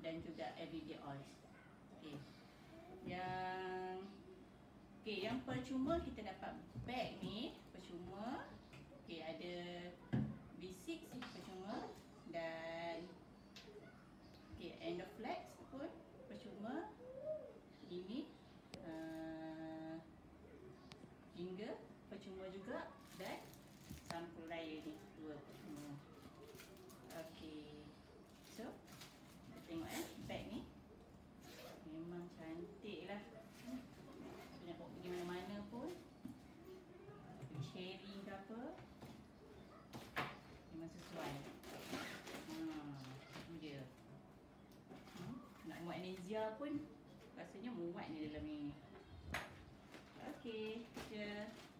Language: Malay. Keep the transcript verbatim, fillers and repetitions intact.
dan juga everyday oils. Okey. Yang okey, yang percuma kita dapat bag ni percuma. Okey, ada B six percuma dan okey, Endoflex pun percuma. Ini uh, Ginger percuma juga dan sampul raya ni dua percuma. Okey. So, kita tengok eh bag ni. Memang cantik lah. Nak bawa pergi mana-mana pun. Pergi sharing ke apa, memang sesuai. Hmm, tu dia. Hmm, nak muat Nezia pun rasanya muat ni dalam ni. Okey, je.